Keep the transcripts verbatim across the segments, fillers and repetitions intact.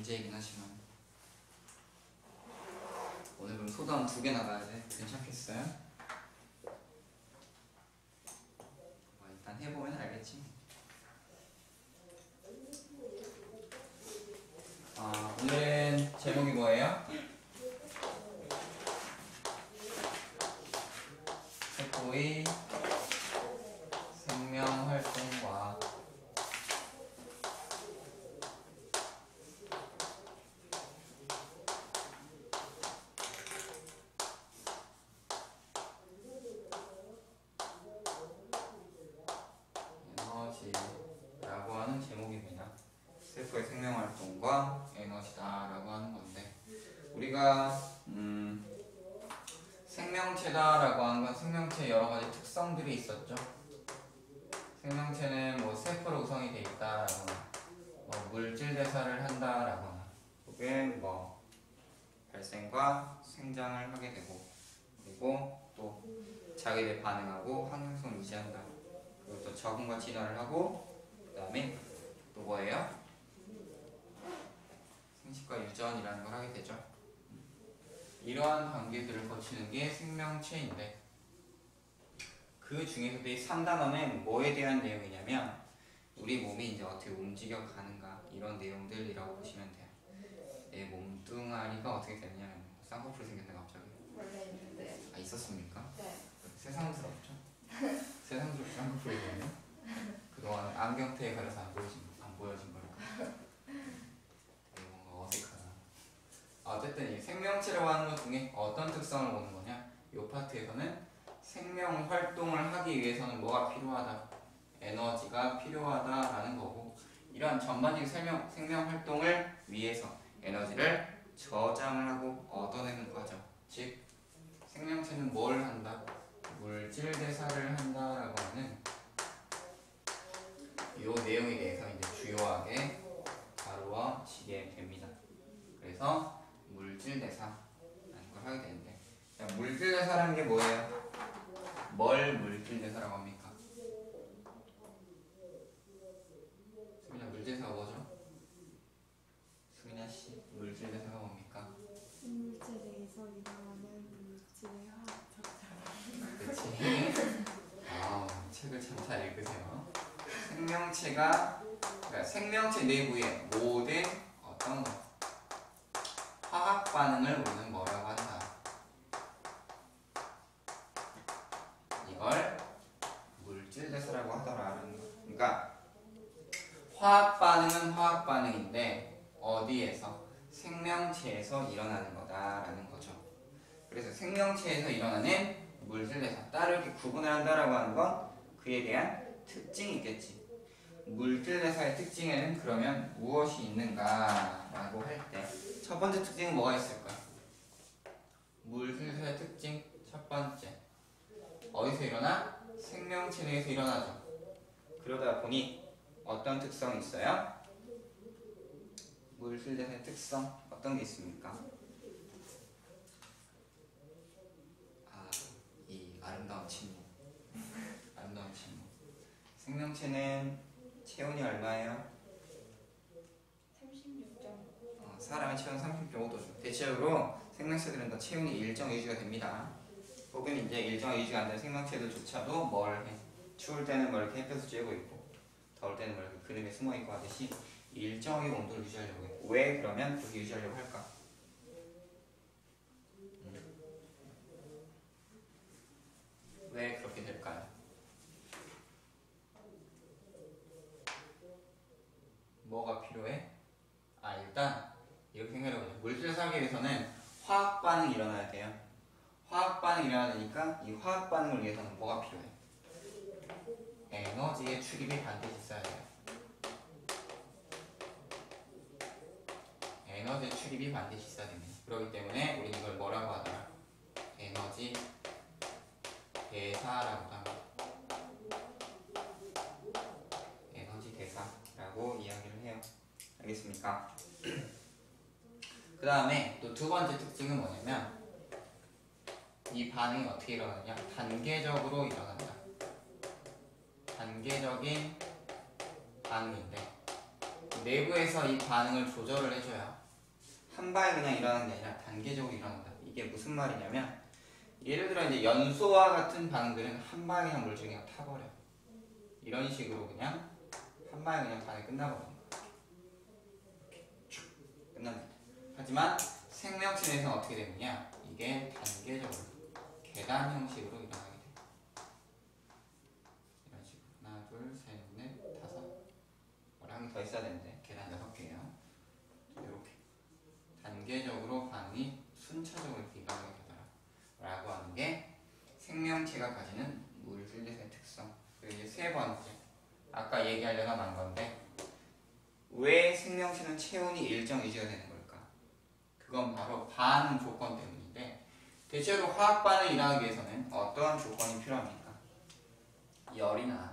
문제이긴 하지만 오늘 그럼 소담 두 개 나가야 돼. 괜찮겠어요? 뭐 일단 해보면 알겠지. 아, 오늘은 제목이 뭐예요? 세포의 생명활동과 에너지라고 하는 제목입니다. 세포의 생명활동과 에너지다라고 하는 건데, 우리가 음, 생명체다라고 하는 건 생명체의 여러 가지 특성들이 있었죠. 생명체는 뭐 세포로 구성이 돼 있다라거나 뭐 물질 대사를 한다라거나 혹은 뭐 발생과 생장을 하게 되고, 그리고 또 자기들 반응하고 항생성을 유지한다. 그리고 또 적응과 진화를 하고, 그 다음에 또 뭐예요? 생식과 유전이라는 걸 하게 되죠. 이러한 단계들을 거치는 게 생명체인데, 그 중에서도 이 삼 단원은 뭐에 대한 내용이냐면 우리 몸이 이제 어떻게 움직여 가는가 이런 내용들이라고 보시면 돼요. 내 몸뚱아리가 어떻게 되느냐면 쌍꺼풀이 생겼네 갑자기. 원래 있는데. 아, 있었습니까? 네. 세상스럽죠? 세상스럽게 쌍꺼풀이 되네. 그동안 안경테에 가려서 안 보여진, 안 보여진 걸까? 되게 뭔가 어색하다. 어쨌든 이 생명체라고 하는 것 중에 어떤 특성을 보는 거냐? 이 파트에서는 생명 활동을 하기 위해서는 뭐가 필요하다? 에너지가 필요하다라는 거고, 이러한 전반적인 생명, 생명 활동을 위해서 에너지를 저장을 하고 얻어내는 과정, 즉 생명체는 뭘 한다? 물질 대사를 한다라고 하는 이 내용에 대해서 이제 주요하게 다루어지게 됩니다. 그래서 물질 대사라는 걸 하게 되는데, 자, 물질 대사라는 게 뭐예요? 뭘 물질 대사라고 합니까? 수민아, 물질 대사가 뭐죠? 수민아 씨, 물질 대사가 뭡니까? 생물체내에서 일어나는 물질의 화학 적절. 그치? 아, 책을 참 잘 읽으세요. 생명체가, 그러니까 생명체 내부의 모든 어떤 것, 화학 반응을 우리는 뭐라고 한다? 이걸 물질 대사라고 하더라는 거. 그러니까 화학 반응은 화학 반응인데 어디에서? 생명체에서 일어나는 거다라는 거죠. 그래서 생명체에서 일어나는 물질 대사, 따로 이렇게 구분을 한다라고 하는 건 그에 대한 특징이 있겠지. 물질 대사의 특징에는 그러면 무엇이 있는가라고 할 때 첫 번째 특징은 뭐가 있을까? 물질 대사의 특징 첫 번째, 어디서 일어나? 생명체 내에서 일어나죠. 그러다 보니 어떤 특성이 있어요? 물질 대사의 특성 어떤 게 있습니까? 아, 이 아름다운 침묵. 아름다운 침묵. 생명체는 체온이 얼마예요? 삼십육 점. 어, 사람의 체온 삼십육 점 오 도죠. 대체적으로 생명체들은 다 체온이 일정 유지가 됩니다. 혹은 이제 일정 유지가 안 되는 생명체들조차도 뭘 해? 추울 때는 뭐 이렇게 햇볕을 쬐고 있고, 더울 때는 뭐 이렇게 그늘에 숨어 있고 하듯이 일정하게 온도를 유지하려고 해. 왜 그러면 그렇게 유지하려고 할까? 음. 왜 그렇게 될까요? 뭐가 필요해? 아, 일단 이렇게 생각해보자. 물질 사기 위해서는 화학 반응이 일어나야 돼요. 화학 반응이 일어나야 되니까 이 화학 반응을 위해서는 뭐가 필요해? 에너지의 출입이 반드시 있어야 돼요. 에너지의 출입이 반드시 있어야 됩니다. 그렇기 때문에 우리는 이걸 뭐라고 하더라? 에너지 대사라고 합니다. 에너지 대사라고 이야기를 해요. 알겠습니까? 그 다음에 또 두 번째 특징은 뭐냐면 이 반응이 어떻게 일어나냐? 단계적으로 일어난다. 단계적인 반응인데 내부에서 이 반응을 조절을 해줘야 한 방에 그냥 일어나는 게 아니라 단계적으로 일어난다. 이게 무슨 말이냐면 예를 들어 이제 연소와 같은 반응들은 한 방에 그냥 물질이 그냥 타버려. 이런 식으로 그냥 한 방에 그냥 반응이 끝나버리는 거야. 이렇게 쭉 끝납니다. 하지만 생명체 내에서는 어떻게 되느냐? 이게 단계적으로 계단 형식으로 일어나게 돼. 이런 식으로 하나, 둘, 셋, 넷, 다섯. 원래 한 개 더 있어야 되는데 계단 여섯 개예요. 이렇게 단계적으로 반응이 순차적으로 이렇게 일어나게 되더라. 라고 하는 게 생명체가 가지는 물질들의 특성. 그리고 이제 세 번째, 아까 얘기하려다 만 건데 왜 생명체는 체온이 일정 유지가 되는 걸까? 그건 바로 반응 조건 때문인데 대체로 화학 반응이 일어나기 위해서는 어떠한 조건이 필요합니까? 열이나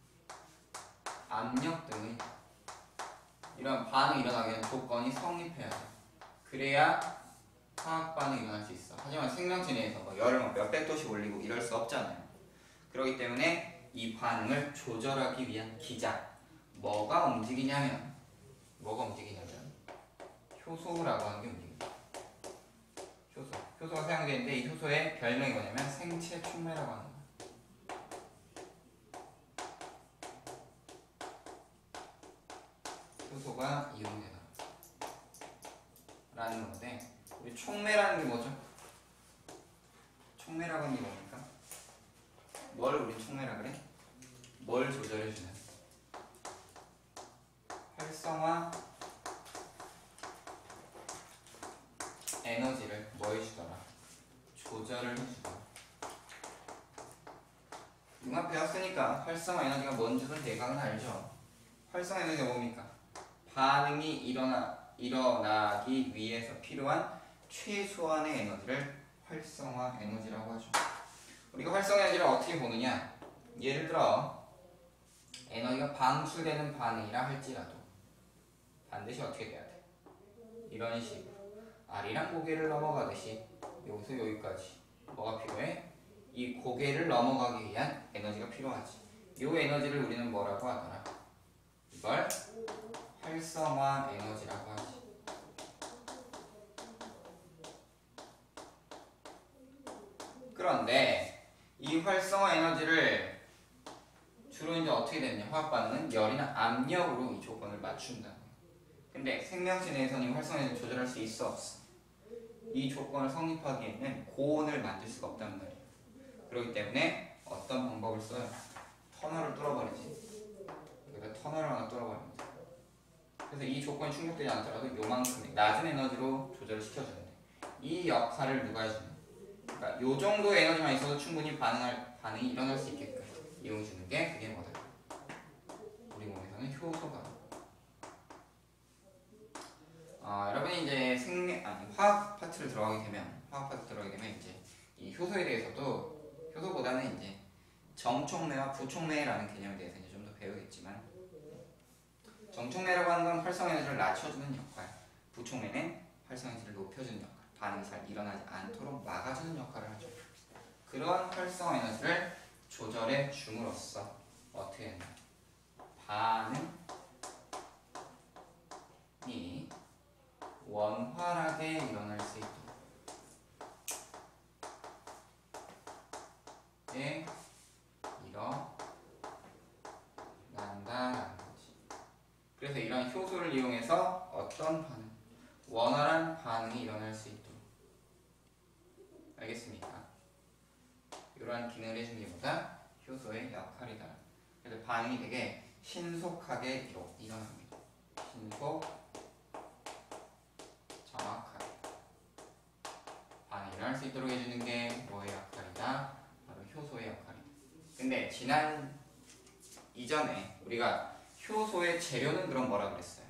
압력 등의 이런 반응이 일어나게 되는 조건이 성립해야 돼. 그래야 화학 반응이 일어날 수 있어. 하지만 생명체 내에서 뭐 열을 뭐 몇백 도씩 올리고 이럴 수 없잖아요. 그렇기 때문에 이 반응을 조절하기 위한 기자, 뭐가 움직이냐면 뭐가 움직이냐면 효소라고 하는 게 움직입니다. 효소. 효소가 사용되는데 이 효소의 별명이 뭐냐면 생체 촉매라고 하는 거예요. 효소가 이용되다 라는 건데 우리 촉매라는 게 뭐죠? 촉매라고 하는 게 뭡니까? 뭘 우리 촉매라 그래? 뭘 조절해주는? 활성화 에너지를 뭐 해주더라? 조절을 해주더라. 융합 배웠으니까 활성화 에너지가 뭔지는 대강은 알죠? 활성화 에너지가 뭡니까? 반응이 일어나, 일어나기 위해서 필요한 최소한의 에너지를 활성화 에너지라고 하죠. 우리가 활성화 에너지를 어떻게 보느냐? 예를 들어 에너지가 방출되는 반응이라 할지라도 반드시 어떻게 돼야 돼? 이런 식으로 알이랑 고개를 넘어가듯이 여기서 여기까지 뭐가 필요해? 이 고개를 넘어가기 위한 에너지가 필요하지. 이 에너지를 우리는 뭐라고 하더라? 이걸 활성화 에너지라고 하지. 그런데 이 활성화 에너지를 주로 이제 어떻게 되느냐? 화학 반응은 열이나 압력으로 이 조건을 맞춘다. 근데 생명체 내에서는 이 활성화 에너지를 조절할 수 있어 없어? 이 조건을 성립하기에는 고온을 만들 수가 없단 말이에요. 그렇기 때문에 어떤 방법을 써요? 터널을 뚫어버리지. 여기다 터널을 하나 뚫어버립니다. 그래서 이 조건이 충족되지 않더라도 요만큼의 낮은 에너지로 조절을 시켜주는데 이 역할을 누가 해주는? 그러니까 요 정도의 에너지만 있어도 충분히 반응할, 반응이 일어날 수 있게끔 이용해주는 게 그게 뭐다? 우리 몸에서는 효소가. 어, 여러분이 이제 생명, 아니, 화학 파트를 들어가게 되면, 화학 파트 들어가게 되면 이제 이 효소에 대해서도 효소보다는 이제 정촉매와 부촉매라는 개념에 대해서 이제 좀 더 배우겠지만, 정촉매라고 하는 건 활성 에너지를 낮춰주는 역할, 부촉매는 활성 에너지를 높여주는 역할, 반응이 잘 일어나지 않도록 막아주는 역할을 하죠. 그런 활성 에너지를 조절해 줌으로써 어떻게 되나? 반응이 원활하게 일어날 수 있도록 예, 일어난다라는 거지. 그래서 이런 효소를 이용해서 어떤 반응, 원활한 반응이 일어날 수 있도록. 알겠습니까? 이러한 기능을 해주는 게 뭐다? 효소의 역할이다. 그래서 반응이 되게 신속하게 일어, 일어납니다. 신속, 정확하게 반응이 일어날 수 있도록 해주는 게 뭐의 역할이다? 바로 효소의 역할이다. 근데 지난 이전에 우리가 효소의 재료는 그럼 뭐라 그랬어요?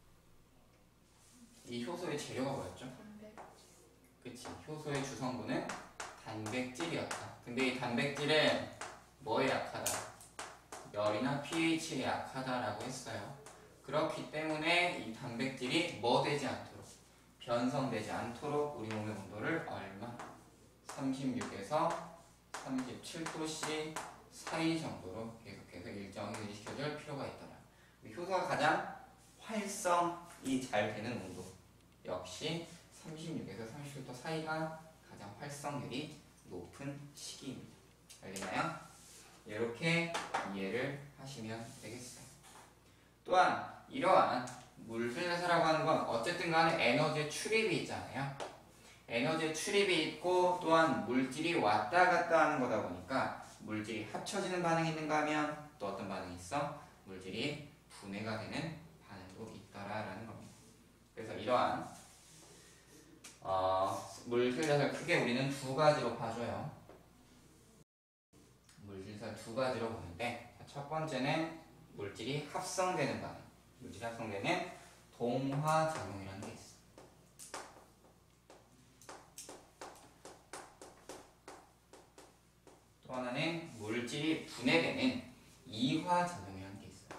이 효소의 재료가 뭐였죠? 그치, 효소의 주성분은 단백질이었다. 근데 이 단백질은 뭐에 약하다? 열이나 pH에 약하다라고 했어요. 그렇기 때문에 이 단백질이 뭐 되지 않도록, 변성되지 않도록 우리 몸의 온도를 얼마? 삼십육에서 삼십칠 도씨 사이 정도로 계속해서 일정히 유지시켜줄 필요가 있더라. 효소가 가장 활성이 잘 되는 온도 역시 삼십육에서 삼십육 도 사이가 가장 활성률이 높은 시기입니다. 알겠나요? 이렇게 이해를 하시면 되겠어요. 또한 이러한 물질대사라고 하는 건 어쨌든 간에 에너지의 출입이 있잖아요. 에너지의 출입이 있고 또한 물질이 왔다 갔다 하는 거다 보니까 물질이 합쳐지는 반응이 있는가 하면 또 어떤 반응이 있어? 물질이 분해가 되는 반응도 있더라라는 겁니다. 그래서 이러한 어, 물질대사를 크게 우리는 두 가지로 봐줘요. 물질대사를 두 가지로 보는데 첫 번째는 물질이 합성되는 반응, 물질이 합성되는 동화작용이라는 게 있어. 또 하나는 물질이 분해되는 이화작용이라는 게 있어요.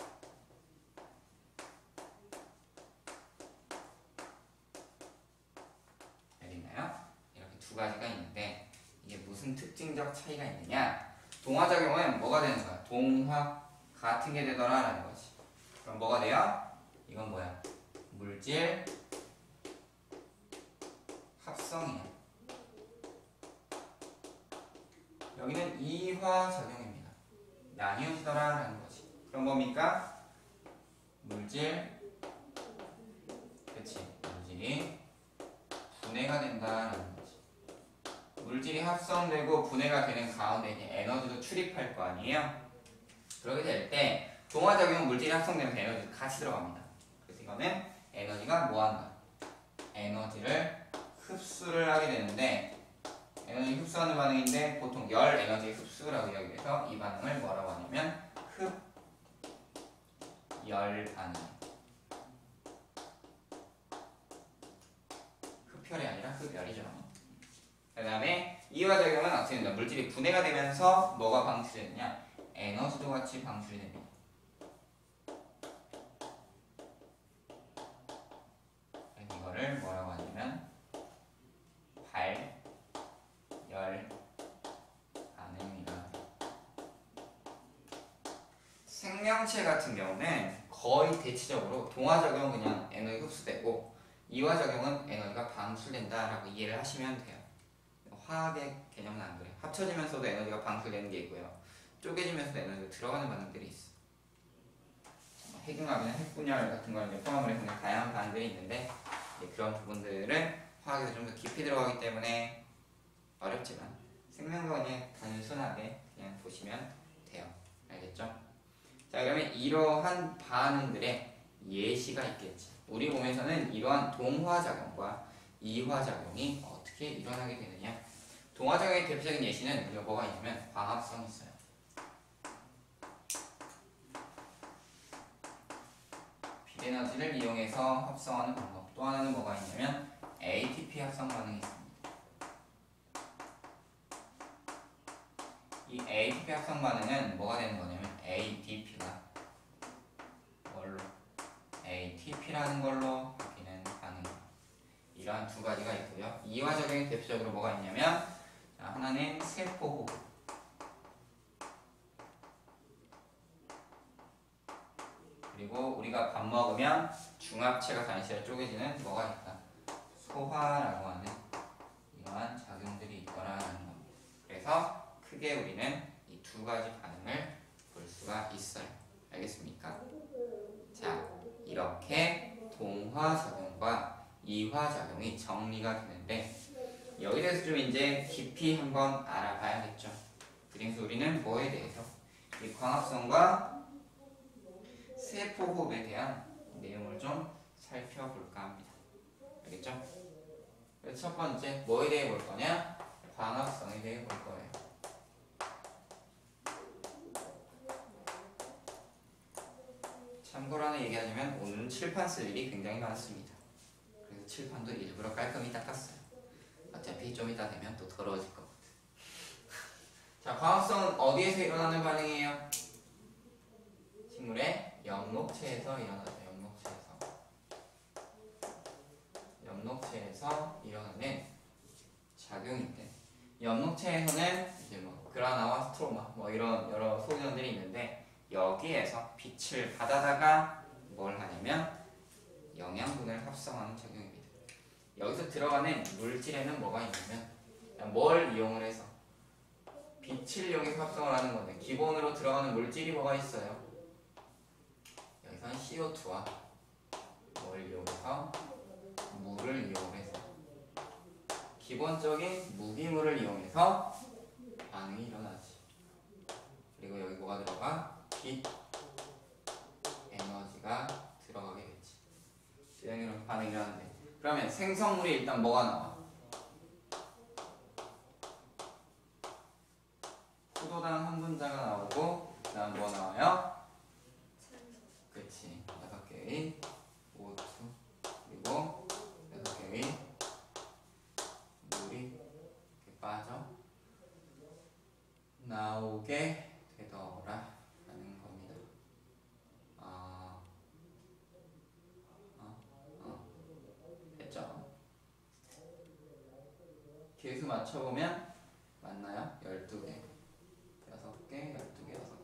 알겠나요? 이렇게 두 가지가 있는데 이게 무슨 특징적 차이가 있느냐? 동화작용은 뭐가 되는 거야? 동화 같은 게 되더라 라는 거지. 그럼 뭐가 돼요? 이건 뭐야? 물질 합성이야. 여기는 이화작용입니다. 나뉘어지더라 라는 거지. 그럼 뭡니까? 물질, 그치? 물질이 분해가 된다라는 거지. 물질이 합성되고 분해가 되는 가운데 이제 에너지도 출입할 거 아니에요? 그렇게 될 때 동화작용은 물질이 합성되면서 에너지가 같이 들어갑니다. 그래서 이거는 에너지가 뭐한다? 에너지를 흡수를 하게 되는데 에너지 흡수하는 반응인데 보통 열 에너지 흡수라고 이야기해서 이 반응을 뭐라고 하냐면 흡열 반응. 흡혈이 아니라 흡열이죠. 그 다음에 이화작용은 어떻게 된다? 물질이 분해가 되면서 뭐가 방출되느냐? 에너지도 같이 방출이 됩니다. 이거를 뭐라고 하냐면 발열 반응이다. 생명체 같은 경우는 거의 대체적으로 동화작용은 그냥 에너지 흡수되고 이화작용은 에너지가 방출된다라고 이해를 하시면 돼요. 화학의 개념은 안 그래요. 합쳐지면서도 에너지가 방출되는 게 있고요. 쪼개지면서도 에너지가 들어가는 반응들이 있어. 핵융합이나 핵분열 같은 걸 포함을 해서 다양한 반응들이 있는데 그런 부분들은 화학에서 좀 더 깊이 들어가기 때문에 어렵지만 생명과 그냥 단순하게 그냥 보시면 돼요. 알겠죠? 자, 그러면 이러한 반응들의 예시가 있겠지. 우리 몸에서는 이러한 동화작용과 이화작용이 어떻게 일어나게 되느냐? 동화작용의 대표적인 예시는 뭐가 있냐면 광합성이 있어요. 빛에너지를 이용해서 합성하는 방법. 또 하나는 뭐가 있냐면 에이티피 합성 반응이 있습니다. 이 에이티피 합성 반응은 뭐가 되는 거냐면 에이디피가 뭘로? 에이티피라는 걸로 바뀌는 반응. 이러한 두 가지가 있고요. 이화작용이 대표적으로 뭐가 있냐면 자, 하나는 세포호흡. 그리고 우리가 밥 먹으면 중합체가 단실에 쪼개지는 뭐가 있다? 소화라고 하는 이러한 작용들이 있더라라는 겁니다. 그래서 크게 우리는 이 두 가지 반응을 볼 수가 있어요. 알겠습니까? 자, 이렇게 동화작용과 이화작용이 정리가 되는데 여기에 대해서 좀 이제 깊이 한번 알아봐야겠죠. 그래서 우리는 뭐에 대해서? 이 광합성과 세포호흡에 대한 내용을 좀 살펴볼까 합니다. 알겠죠? 그래서 첫 번째 뭐에 대해 볼 거냐? 광합성에 대해 볼 거예요. 참고로 하나 얘기하자면 오늘은 칠판 쓸 일이 굉장히 많습니다. 그래서 칠판도 일부러 깔끔히 닦았어요. 어차피 좀 이따 되면 또 더러워질 거거든. 자, 광합성은 어디에서 일어나는 반응이에요? 식물의 엽록체에서 일어나죠. 엽록체에서. 엽록체에서 일어나는 작용인데 엽록체에서는 이제 뭐 그라나와 스트로마 뭐 이런 여러 소견들이 있는데 여기에서 빛을 받아다가 뭘 하냐면 영양분을 합성하는 작용입니다. 여기서 들어가는 물질에는 뭐가 있냐면 뭘 이용을 해서 빛을 이용해서 합성을 하는 건데 기본으로 들어가는 물질이 뭐가 있어요? 여기서는 씨오투와 뭘 이용해서 물을 이용해서 기본적인 무기물을 이용해서 반응이 일어나지. 그리고 여기 뭐가 들어가? 빛 에너지가 들어가게 되지. 이런 반응이 일어나는데 그러면 생성물이 일단 뭐가 나와? 수도당 한 분자가 나오고 그 다음 뭐 나와요? 그치. 여섯 개의 오투 그리고 여섯 개의 물이 이렇게 빠져 나오게 되더라 라는 겁니다. 아, 어, 어. 됐죠? 계수 맞춰보면 맞나요? 열두 개 여섯 개, 열두 개, 여섯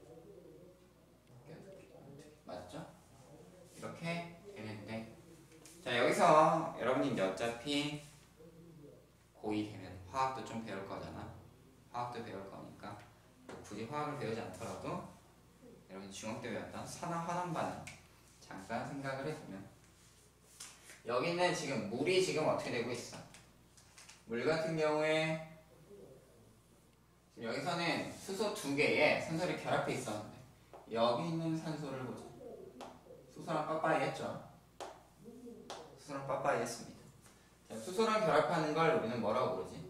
개 여섯 개, 열두 개 맞죠? 이렇게 되는데 자 여기서 여러분이 이제 어차피 고이 되면 화학도 좀 배울 거잖아. 화학도 배울 거니까 굳이 화학을 배우지 않더라도 여러분이 중학 때 배웠던 산화 환원 반응 잠깐 생각을 해보면 여기는 지금 물이 지금 어떻게 되고 있어? 물 같은 경우에 지금 여기서는 수소 두 개에 산소를 결합해 있었는데 여기 있는 산소를 보자. 수소랑 빠빠이 했죠? 수소랑 빠빠이 했습니다. 자, 수소랑 결합하는 걸 우리는 뭐라고 부르지?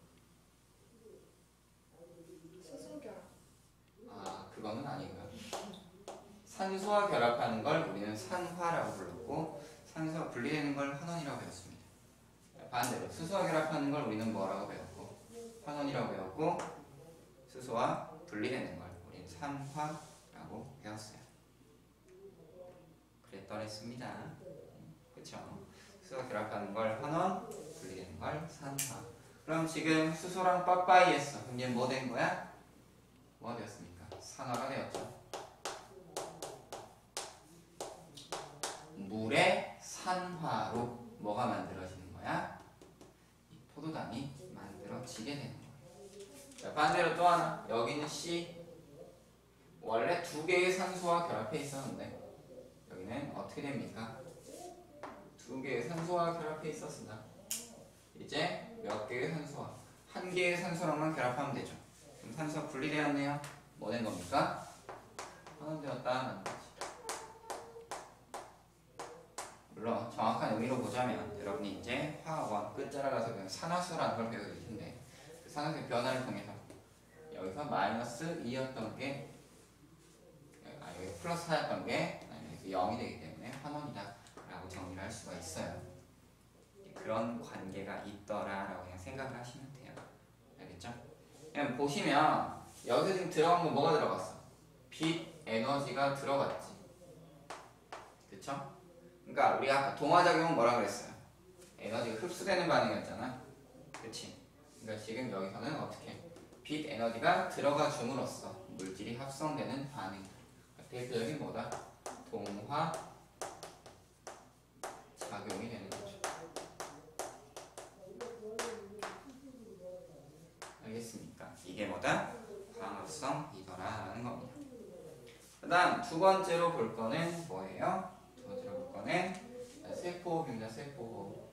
수소결합. 아, 그거는 아니고요. 산소와 결합하는 걸 우리는 산화라고 불렀고 산소가 분리되는 걸 환원이라고 배웠습니다. 반대로 수소와 결합하는 걸 우리는 뭐라고 배웠고 환원이라고 배웠고 수소와 분리되는 걸 우리는 산화라고 배웠어요. 그랬더랬습니다. 그쵸? 수소와 결합하는 걸 환원, 분리되는 걸 산화. 그럼 지금 수소랑 빠빠이 했어. 그럼 얘 뭐 된 거야? 뭐가 되었습니까? 산화가 되었죠. 물의 산화로 뭐가 만들어지는 거야? 이 포도당이 만들어지게 되는 거예요. 자, 반대로 또 하나. 여기는 C. 원래 두 개의 산소와 결합해 있었는데 여기는 어떻게 됩니까? 두 개의 산소와 결합해 있었으나 이제 몇 개의 산소와 한 개의 산소랑만 결합하면 되죠. 그럼 산소가 분리되었네요. 뭐 된 겁니까? 환원되었다는 거지. 물론 정확한 의미로 보자면 여러분이 이제 화학원 끝자락가서 그냥 산화수라는 걸 배우게 될 텐데 그 산화수의 변화를 통해서 여기서 마이너스 이였던 게 아, 여기 플러스 사였던 게 여기서 영이 되기 때문에 환원이다 라고 정리를 할 수가 있어요. 그런 관계가 있더라라고 그냥 생각을 하시면 돼요. 알겠죠? 그냥 보시면 여기서 지금 들어간 거 뭐가 들어갔어? 빛 에너지가 들어갔지. 그쵸? 그러니까 우리가 아까 동화작용은 뭐라 그랬어요? 에너지가 흡수되는 반응이었잖아. 그치? 그러니까 지금 여기서는 어떻게? 빛 에너지가 들어가 줌으로써 물질이 합성되는 반응. 대표적인 뭐다? 동화 작용이 되는 거죠. 알겠습니까? 이게 뭐다? 광합성이더라라는 겁니다. 그 다음 두 번째로 볼 거는 뭐예요? 두 번째로 볼 거는 세포호흡입니다. 세포호흡.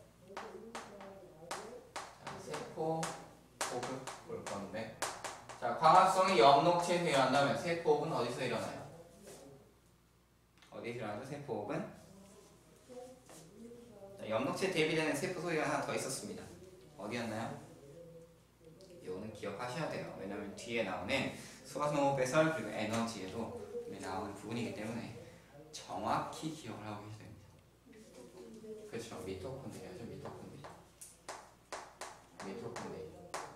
자, 세포호흡 볼 건데 자, 광합성이 엽록체에서 일어난다면 세포호흡은 어디서 일어나요? 어디서 일어나죠? 세포호흡은? 자, 엽록체에 대비되는 세포 소리가 하나 더 있었습니다. 어디였나요? 이거는 기억하셔야 돼요. 왜냐면 뒤에 나오는 수화성호 배설 그리고 에너지에도 나오는 부분이기 때문에 정확히 기억을 하고 계셔야 됩니다. 그렇죠. 미토콘드리아죠. 미토콘드리아. 미토콘드리아.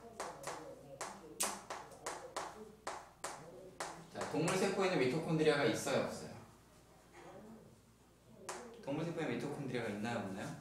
자, 동물 세포에는 미토콘드리아가 있어요, 없어요? 동물 세포에 미토콘드리아가 있나요, 없나요?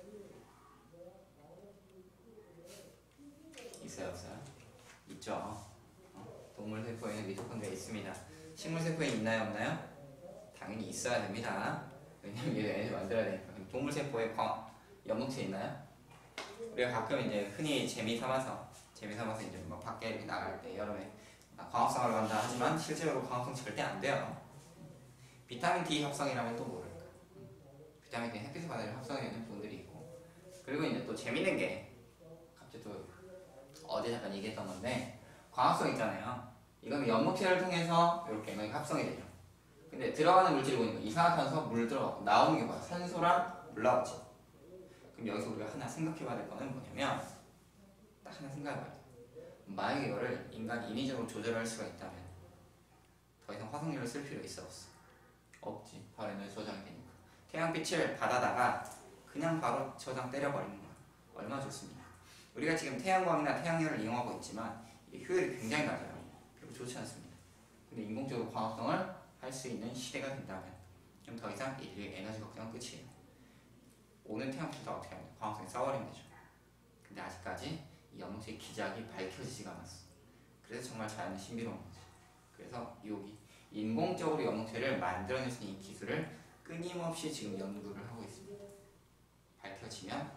있어요, 없어요? 있죠. 어? 동물 세포에는 미토콘드리아 있습니다. 식물 세포에 있나요, 없나요? 당연히 있어야 됩니다. 왜냐면 얘 에너지 만들어야 되니까. 동물세포에 광, 염록체 있나요? 우리가 가끔 이제 흔히 재미 삼아서 재미 삼아서 이제 뭐 밖에 이렇게 나갈 때 여름에 광합성을 간다 하지만 실제로 광합성 절대 안 돼요. 비타민 D 합성이라면 또 모를까. 비타민 D 햇빛을 받으려 합성이 되는 분들이 있고. 그리고 이제 또 재밌는 게 갑자기 또 어제 잠깐 얘기했던 건데 광합성 있잖아요. 이건 연목체를 통해서 이렇게 에너지 합성이 되죠. 근데 들어가는 물질이 보니까 이산화탄소, 물 들어가고 나오는 게 뭐야? 산소랑 물 나오지. 그럼 여기서 우리가 하나 생각해봐야 될 거는 뭐냐면 딱 하나 생각해봐야 돼. 만약에 이거를 인간이 인위적으로 조절할 수가 있다면 더 이상 화석연료를 쓸 필요 있어 없어? 없지. 바로 에너지 저장이 되니까. 태양빛을 받아다가 그냥 바로 저장 때려버리는 거야. 얼마나 좋습니까? 우리가 지금 태양광이나 태양열을 이용하고 있지만 이 효율이 굉장히 낮아요. 그리고 좋지 않습니다. 근데 인공적으로 광합성을 할 수 있는 시대가 된다면 그럼 더 이상 인류의 에너지 걱정은 끝이에요. 오는 태양빛을 어떻게 하냐? 광합성이 쏴버리면 되죠. 근데 아직까지 이 염록체의 기작이 밝혀지지가 않았어. 그래서 정말 자연은 신비로운 거지. 그래서 여기 인공적으로 염록체를 만들어낼 수 있는 이 기술을 끊임없이 지금 연구를 하고 있습니다. 밝혀지면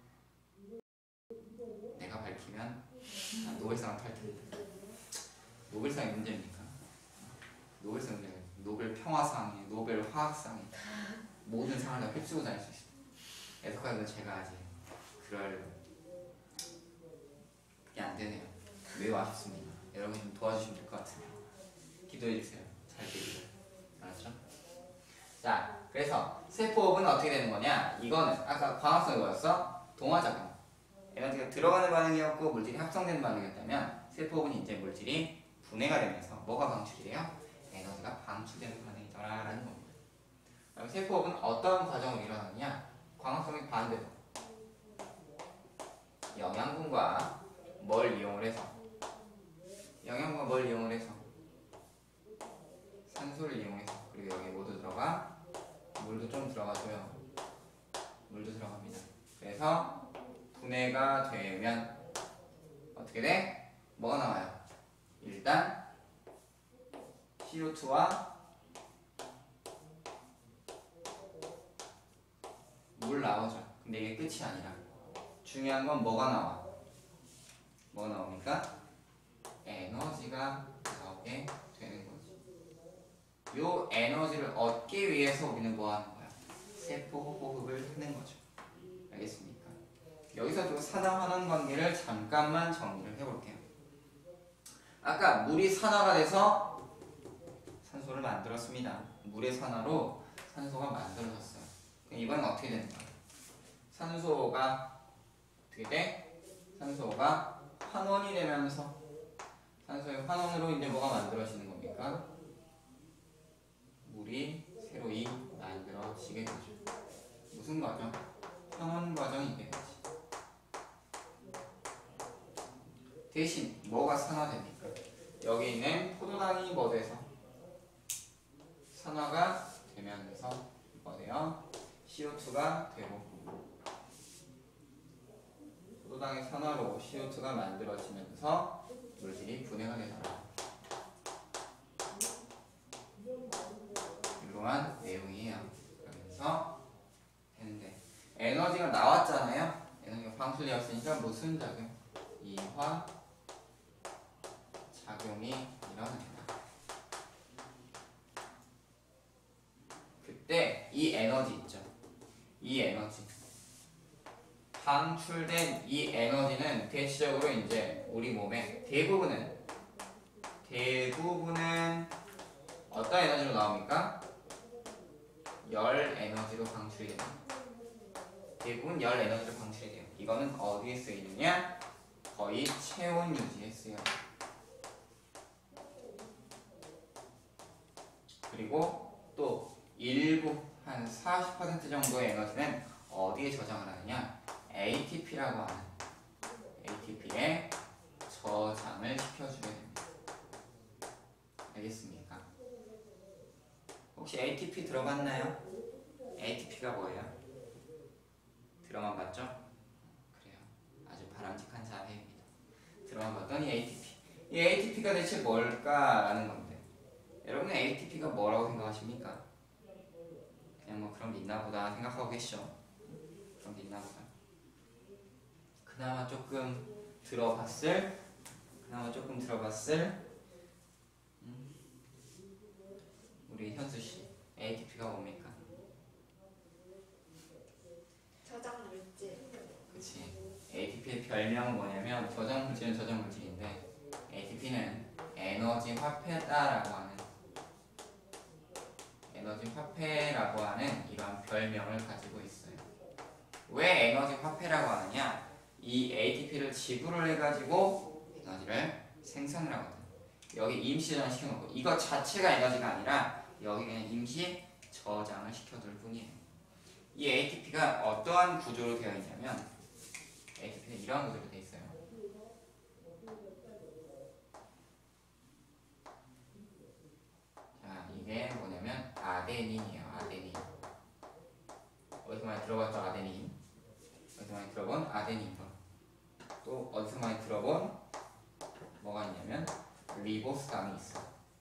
내가 밝히면 노벨상을 탈 텐데. 노벨상이 문제입니까? 노벨상 문제, 노벨 평화상에, 노벨 화학상에 모든 상을 다 휩쓰고 다닐 수 있습니다. 애석하게도 제가 아직 그럴 그게 안 되네요. 매우 아쉽습니다. 여러분 좀 도와주시면 될 것 같은데. 기도해 주세요. 잘 되기를. 알았죠? 자, 그래서 세포업은 어떻게 되는 거냐? 이거는 아까 광합성이 뭐였어? 동화작용. 에너지가 들어가는 반응이었고 물질이 합성되는 반응이었다면 세포업은 이제 물질이 분해가 되면서 뭐가 방출이 돼요? 에너지가 방출되는 반응이더라라는 겁니다. 그럼 세포업은 어떤 과정으로 일어나느냐? 광합성의 반대로 영양분과 뭘 이용을 해서 영양분과 뭘 이용을 해서 산소를 이용해서 그리고 여기 모두 들어가 물도 좀 들어가줘요. 물도 들어갑니다. 그래서 분해가 되면 어떻게 돼? 뭐가 나와요? 일단 씨오투와 물 나오죠. 근데 이게 끝이 아니라 중요한 건 뭐가 나와? 뭐가 나옵니까? 에너지가 나오게 되는 거지. 요 에너지를 얻기 위해서 우리는 뭐 하는 거야? 세포 호흡을 하는 거죠. 알겠습니까? 여기서 또 산화환원 관계를 잠깐만 정리를 해볼게요. 아까 물이 산화가 돼서 산소를 만들었습니다. 물의 산화로 산소가 만들어졌어요. 이번엔 어떻게 되는 거야? 산소가 어떻게 돼? 산소가 환원이 되면서 산소의 환원으로 이제 뭐가 만들어지는 겁니까? 물이 새로이 만들어지게 되죠. 무슨 과정? 환원 과정이 되겠지. 대신 뭐가 산화됩니까? 여기 있는 포도당이 뭐 돼서 산화가 되면서 뭐 돼요? 씨오투가 되고 포도당의 산화로 씨오투가 만들어지면서 물질이 분해가 되더라. 이러한 내용이에요. 그러면서 되는데 에너지가 나왔잖아요. 에너지가 방출되었으니까 무슨 작용? 이화 작용이 일어납니다. 그때 이 에너지 있죠. 이 에너지 방출된 이 에너지는 대체적으로 이제 우리 몸의 대부분은 대부분은 어떤 에너지로 나옵니까? 열 에너지로 방출이 됩니다. 대부분 열 에너지로 방출이 돼요. 이거는 어디에 쓰이느냐? 거의 체온 유지에 쓰여요. 그리고 또 일부 한 사십 퍼센트 정도의 에너지는 어디에 저장을 하느냐? 에이티피라고 하는 에이티피에 저장을 시켜주게 됩니다. 알겠습니까? 혹시 에이티피 들어봤나요? 에이티피가 뭐예요? 들어만 봤죠? 그래요. 아주 바람직한 자세입니다. 들어만 봤더니 에이티피. 이 에이티피가 대체 뭘까라는 건데 여러분은 에이티피가 뭐라고 생각하십니까? 있나 보다 생각하고 계시죠? 그런 게 있나 보다. 그나마 조금 들어봤을 그나마 조금 들어봤을 음, 우리 현수씨 에이티피가 뭡니까? 저장 물질. 그치. 에이티피의 별명은 뭐냐면 저장물질은 저장물질인데 에이티피는 에너지 화폐다라고 하는 에너지 화폐라고 하는 이러한 별명을 가지고 있어요. 왜 에너지 화폐라고 하느냐? 이 에이티피를 지불을 해가지고 에너지를 생산을 하거든. 여기 임시 저장 시켜놓고 이것 자체가 에너지가 아니라 여기 그냥 임시 저장을 시켜둘 뿐이에요. 이 에이티피가 어떠한 구조로 되어 있냐면 에이티피는 이러한 구조로 되어 있어요. 자, 이게 뭐냐면 아데닌이에요. 아데닌. 어디서 많이 들어봤죠? 아데닌. 어디서 많이 들어본 아데닌. 또 어디서 많이 들어본 뭐가 있냐면 리보스당이 있어.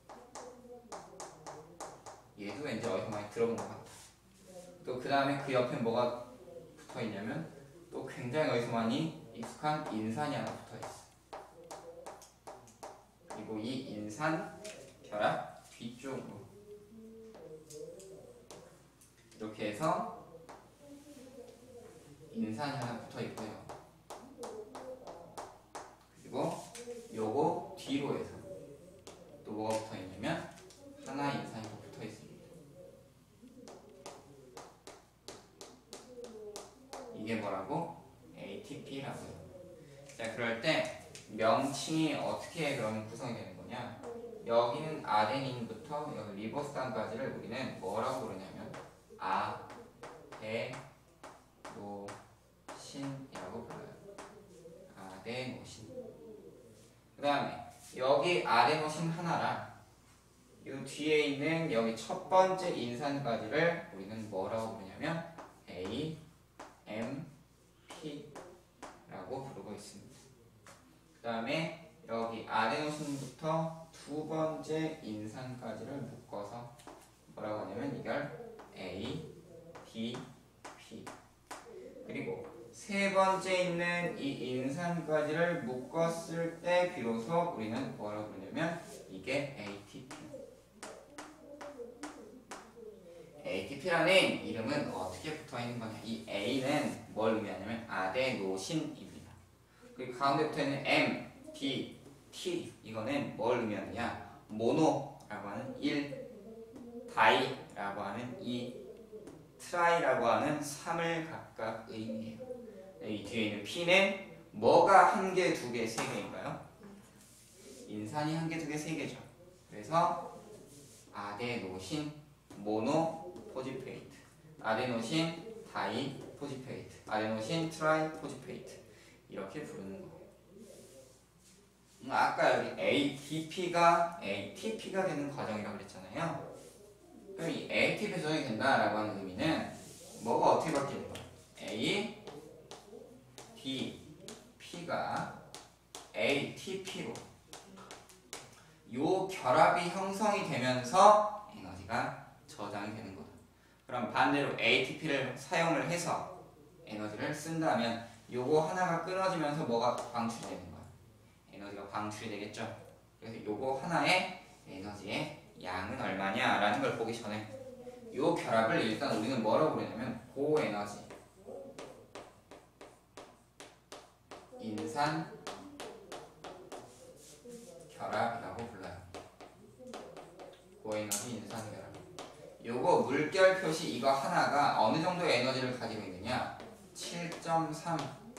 얘도 왠지 어디서 많이 들어본 것 같아. 또 그 다음에 그 옆에 뭐가 붙어 있냐면 또 굉장히 어디서 많이 익숙한 인산이 하나 붙어 있어. 그리고 이 인산 결합 뒤쪽으로 이렇게 해서 인산이 하나 붙어 있고요. 그리고 요거 뒤로 해서 또 뭐가 붙어 있냐면 하나 인산이 더 붙어 있습니다. 이게 뭐라고? 에이티피라고요. 자, 그럴 때 명칭이 어떻게 그러면 구성이 되는 거냐? 여기는 아데닌부터 여기 리보스탄까지를 우리는 뭐라고 부르냐면 아데노신이라고 불러요. 아데노신. 그 다음에 여기 아데노신 하나랑 이 뒤에 있는 여기 첫 번째 인산까지를 우리는 뭐라고 부르냐면 A, M, P라고 부르고 있습니다. 그 다음에 여기 아데노신부터 두 번째 인산까지를 묶어서 뭐라고 하냐면 이걸 A, D, P. 그리고 세 번째 있는 이 인산까지를 묶었을 때 비로소 우리는 뭐라고 부르냐면 이게 에이티피. 에이티피라는 이름은 어떻게 붙어 있는 거냐? 이 A는 뭘 의미하냐면 아데노신입니다. 그리고 가운데 붙어 있는 M, D, T 이거는 뭘 의미하느냐? 모노라고 하는 일, 다이라고 하는 이, 트라이라고 하는 삼을 각각 의미해요. 이 뒤에 있는 P는 뭐가 한 개, 두 개, 세 개인가요? 인산이 한 개, 두 개, 세 개죠. 그래서 아데노신, 모노, 포지페이트, 아데노신, 다이, 포지페이트, 아데노신, 트라이, 포지페이트 이렇게 부르는 거예요. 음, 아까 여기 에이티피가 에이티피가 되는 과정이라고 그랬잖아요. 그럼 이 에이티피 조정이 된다라고 하는 의미는 뭐가 어떻게 바뀌는 거야? A, D, P가 에이티피로 요 결합이 형성이 되면서 에너지가 저장이 되는 거다. 그럼 반대로 에이티피를 사용을 해서 에너지를 쓴다면 요거 하나가 끊어지면서 뭐가 방출이 되는 거야? 에너지가 방출이 되겠죠. 그래서 요거 하나의 에너지의 양은 얼마냐라는 걸 보기 전에 요 결합을 일단 우리는 뭐라고 부르냐면 고에너지 인산 결합이라고 불러요. 고에너지 인산 결합. 요거 물결 표시 이거 하나가 어느 정도의 에너지를 가지고 있느냐? 칠 점 삼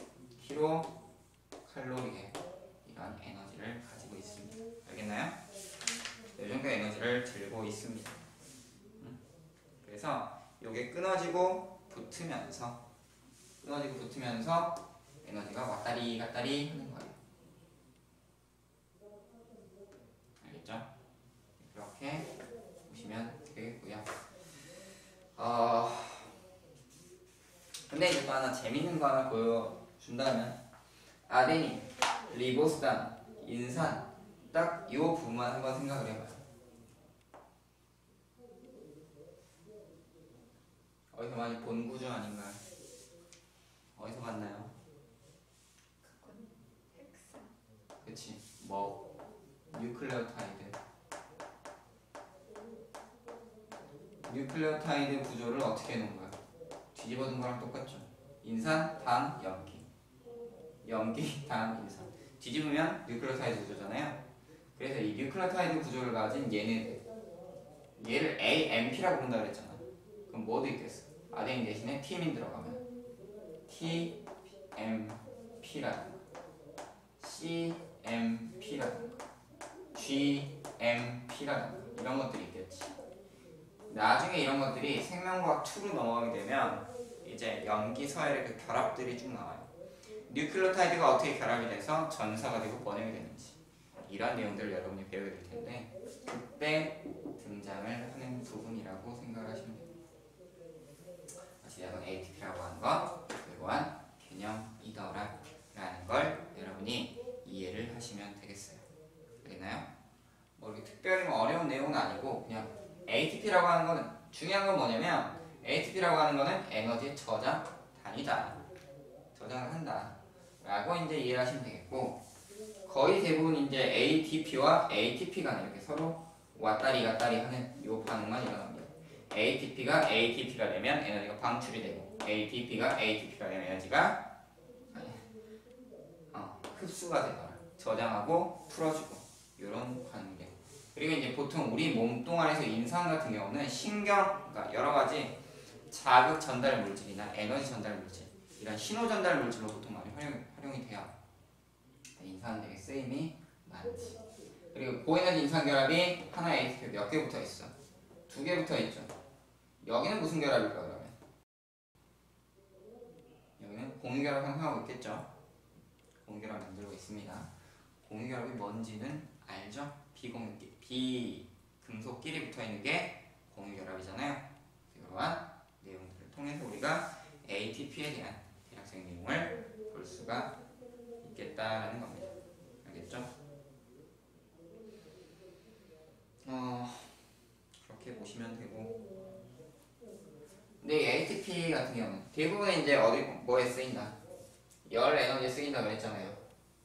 킬로칼로리의 이런 에너지를 가지고 있습니다. 알겠나요? 이 정도 에너지를 들고 있습니다. 그래서 요게 끊어지고 붙으면서 끊어지고 붙으면서 에너지가 왔다리 갔다리 하는 거예요. 알겠죠? 이렇게 보시면 되겠고요. 어... 근데 이제 또 하나 재밌는 거 하나 보여준다면 아데닌, 리보스탄, 인산 딱 이 부분만 한번 생각을 해봐요. 어디서 많이 본 구조 아닌가요? 어디서 봤나요? 그건 핵산. 그치? 뭐 뉴클레오타이드 뉴클레오타이드 구조를 어떻게 해놓은 거야? 뒤집어둔 거랑 똑같죠? 인산, 당, 염기 염기, 당, 인산 뒤집으면 뉴클레오타이드 구조잖아요. 그래서 이 뉴클레오타이드 구조를 가진 얘네들 얘를 에이엠피라고 부른다 그랬잖아. 그럼 뭐도 있겠어? 아데닌 대신에 티민 들어가면 티엠피라든가 씨엠피라든가 지엠피라든가 이런 것들이 있겠지. 나중에 이런 것들이 생명과학 이로 넘어가게 되면 이제 염기 서열의 그 결합들이 쭉 나와요. 뉴클레오타이드가 어떻게 결합이 돼서 전사가 되고 번역이 되는지 이런 내용들을 여러분이 배우게 될 텐데 그때 등장을 하는 부분이라고 생각을 하시면 됩니다. 어찌되건 에이티피라고 하는 것 그러한 개념이더라 라는 걸 여러분이 이해를 하시면 되겠어요. 알겠나요? 뭐 이렇게 특별히 뭐 어려운 내용은 아니고 그냥 에이티피라고 하는 거는 중요한 건 뭐냐면 에이티피라고 하는 거는 에너지 저장단위다. 저장을 한다 라고 이제 이해를 하시면 되겠고 거의 대부분 이제 에이티피와 에이티피 간에 이렇게 서로 왔다리 갔다리 하는 요 반응만 일어납니다. 에이티피가 에이티피가 되면 에너지가 방출이 되고 에이티피가 에이티피가 되면 에너지가 아니, 어, 흡수가 되거나 저장하고 풀어주고 이런 반응이에요. 그리고 이제 보통 우리 몸뚱아리에서 인상 같은 경우는 신경, 그러니까 여러 가지 자극 전달 물질이나 에너지 전달 물질 이런 신호 전달 물질로 보통 많이 활용, 활용이 돼요. 인산은 되게 쓰임이 많지. 그리고 고에너지 인산결합이 하나의 에이티피 몇 개 붙어 있어? 두 개 붙어 있죠. 여기는 무슨 결합일까 그러면? 여기는 공유결합 형성하고 있겠죠. 공유결합 만들고 있습니다. 공유결합이 뭔지는 알죠? 비공유끼리, 비금속끼리 붙어 있는 게 공유결합이잖아요. 그러한 내용들을 통해서 우리가 에이티피에 대한 대략적인 내용을 볼 수가 있겠다라는 겁니다. 알겠죠? 어, 그렇게 보시면 되고. 근데 에이티피 같은 경우는 대부분 이제 어디 뭐에 쓰인다? 열 에너지에 쓰인다 그랬잖아요.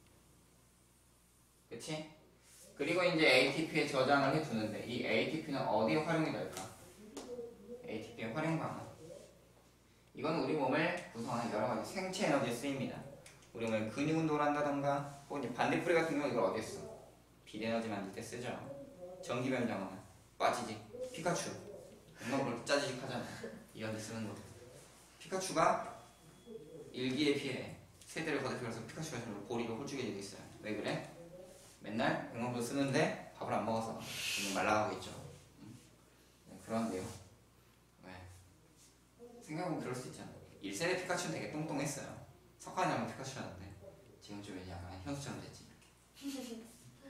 그치? 그리고 이제 에이티피에 저장을 해두는데 이 에이티피는 어디에 활용이 될까? 에이티피의 활용 방안. 이건 우리 몸을 구성하는 여러 가지 생체 에너지에 쓰입니다. 우리 몸에 근육 운동을 한다던가 혹은 반딧불이 같은 경우 이걸 어디에 써? 빛 에너지 만들 때 쓰죠. 전기 변경하면 빠지지. 피카츄 뭔가 뭘 짜지직 하잖아. 이런 데 쓰는 거. 피카츄가 일기에 피해 세대를 거듭해서 피카츄가 지금 보리가 홀쭉해지고 있어요. 왜 그래? 맨날 백만불 쓰는데 밥을 안 먹어서 말라가고 있죠. 네, 그런 내용. 왜? 생각해보면 그럴 수 있잖아. 일 세대 피카츄는 되게 똥똥했어요. 석환이 하면 피카츄였는데 지금 좀 이제 약간 현수처럼 됐지. 이렇게.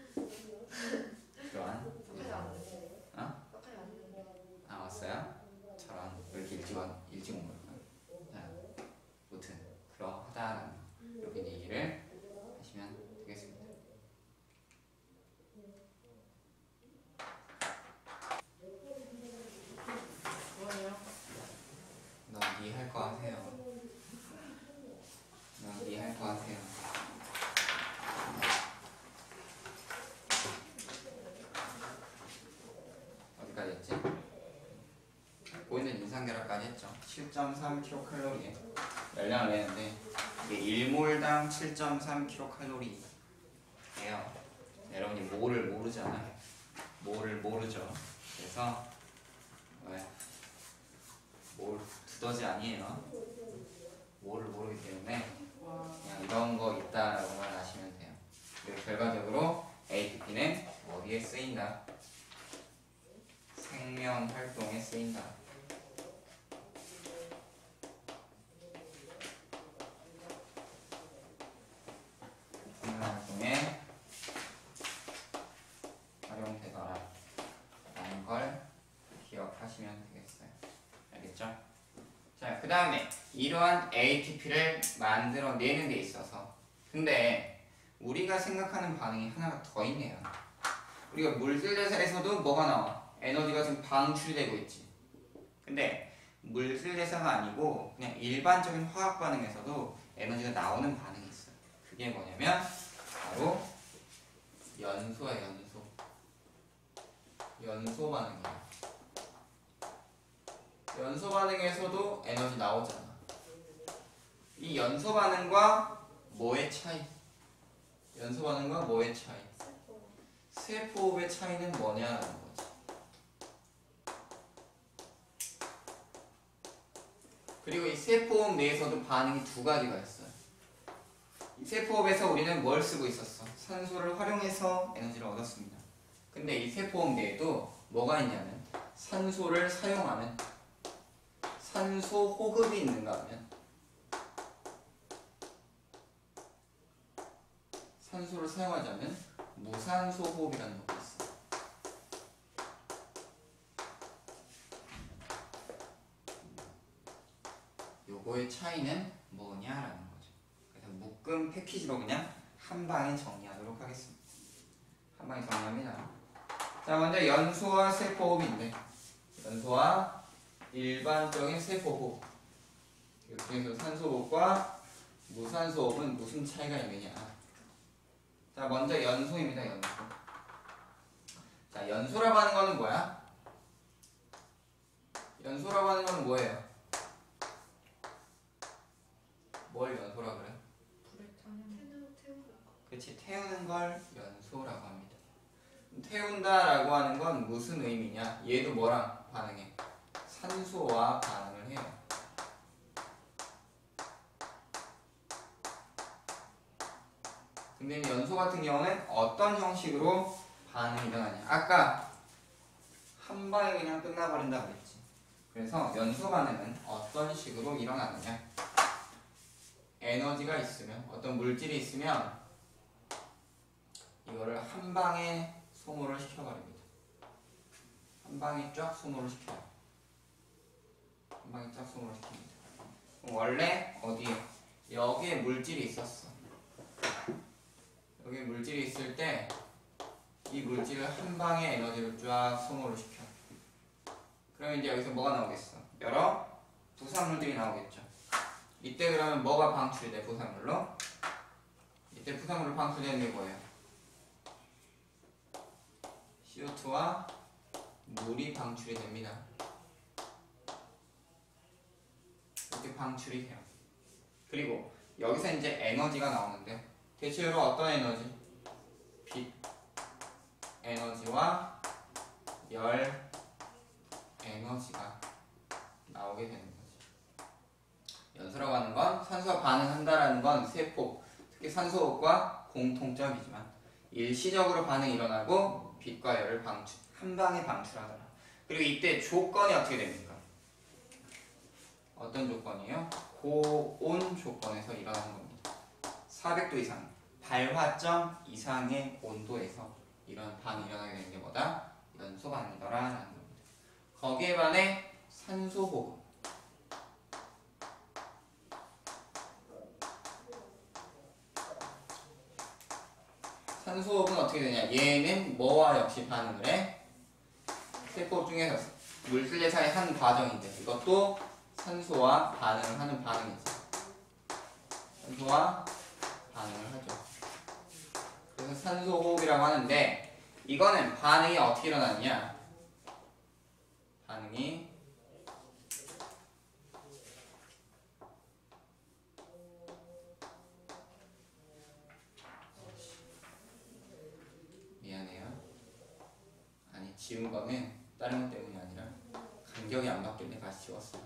그러한 어? 아 왔어요? 저런 왜 이렇게 일찍 와, 일찍 온 걸까? 자, 무튼 그러하다라는 이렇게 얘기를 하시면 되겠습니다. 뭐예요? 너 니 할 거 하세요. 너 니 할 거 하세요. 어디까지 했지? 보이는 인산결합까지 했죠. 칠 점 삼 킬로칼로리에 열량을 내는데 이게 일 몰당 칠 점 삼 킬로칼로리예요. 여러분이 몰을 모르잖아요. 몰을 모르죠. 그래서 왜? 몰 두더지 아니에요. 몰을 모르기 때문에 그냥 이런 거 있다라고만 아시면 돼요. 그리고 결과적으로 에이티피는 어디에 쓰인다? 생명 활동에 쓰인다. 생명 활동에 활용되더라 라는 걸 기억하시면 되겠어요. 알겠죠? 자, 그 다음에 이러한 에이티피를 만들어내는 데 있어서 근데 우리가 생각하는 반응이 하나가 더 있네요. 우리가 물질 대사에서도 뭐가 나와? 에너지가 지금 방출이 되고 있지. 근데 물질 대사가 아니고 그냥 일반적인 화학 반응에서도 에너지가 나오는 반응이 있어요. 그게 뭐냐면 바로 연소야, 연소. 연소 반응이에요. 연소 반응에서도 에너지 나오잖아. 이 연소 반응과 뭐의 차이? 연소 반응과 뭐의 차이? 세포호흡의 차이는 뭐냐라는 거지. 그리고 이 세포호흡 내에서도 반응이 두 가지가 있어요. 이 세포호흡에서 우리는 뭘 쓰고 있었어? 산소를 활용해서 에너지를 얻었습니다. 근데 이 세포호흡 내에도 뭐가 있냐면 산소를 사용하는 산소 호흡이 있는가 하면 산소를 사용하자면 무산소 호흡이라는 것이 있어. 요거의 차이는 뭐냐라는 거죠. 그래서 묶음 패키지로 그냥 한 방에 정리하도록 하겠습니다. 한 방에 정리합니다. 자, 먼저 연소와 세포호흡인데 연소와 일반적인 세포호흡 그 중에서 산소호흡과 무산소호흡은 무슨 차이가 있느냐. 자, 먼저 연소입니다. 연소. 자, 연소라고 하는 거는 뭐야? 연소라고 하는 거는 뭐예요? 뭘 연소라 그래? 불을 타는 태우는 거. 그치, 태우는 걸 연소라고 합니다. 태운다라고 하는 건 무슨 의미냐? 얘도 뭐랑 반응해? 산소와 반응을 해요. 근데 연소 같은 경우는 어떤 형식으로 반응이 일어나냐? 아까 한 방에 그냥 끝나버린다 그랬지. 그래서 연소 반응은 어떤 식으로 일어나느냐? 에너지가 있으면, 어떤 물질이 있으면 이거를 한 방에 소모를 시켜버립니다. 한 방에 쫙 소모를 시켜요. 한 방에 쫙 소모를 시킵니다. 원래 어디에? 여기에 물질이 있었어. 여기 물질이 있을 때 이 물질을 한 방에 에너지를 쫙 소모를 시켜. 그러면 이제 여기서 뭐가 나오겠어? 여러 부산물들이 나오겠죠. 이때 그러면 뭐가 방출이 돼? 부산물로? 이때 부산물로 방출되는 게 뭐예요? 씨오투와 물이 방출이 됩니다. 이렇게 방출이 돼요. 그리고 여기서 이제 에너지가 나오는데 대체로 어떤 에너지? 빛 에너지와 열 에너지가 나오게 되는 거지. 연소라고 하는 건 산소와 반응한다라는 건 세포, 특히 산소호흡과 공통점이지만 일시적으로 반응이 일어나고 빛과 열을 방출, 한 방에 방출하더라. 그리고 이때 조건이 어떻게 됩니까? 어떤 조건이에요? 고온 조건에서 일어나는 겁니다. 사백 도 이상, 발화점 이상의 온도에서 이런 반응이 일어나게 되는 게 뭐다? 연소 반응이더라라는 겁니다. 거기에 반해 산소호흡. 산소호흡은 어떻게 되냐? 얘는 뭐와 역시 반응을 해? 세포 중에서 물질 대사의 한 과정인데 이것도 산소와 반응을 하는 반응이지. 산소와 반응을 하죠. 그래서 산소호흡이라고 하는데 이거는 반응이 어떻게 일어나느냐? 반응이 미안해요. 아니 지운 거는 다른 것 때문이 아니라 간격이 안 맞길래 다시 지웠어요.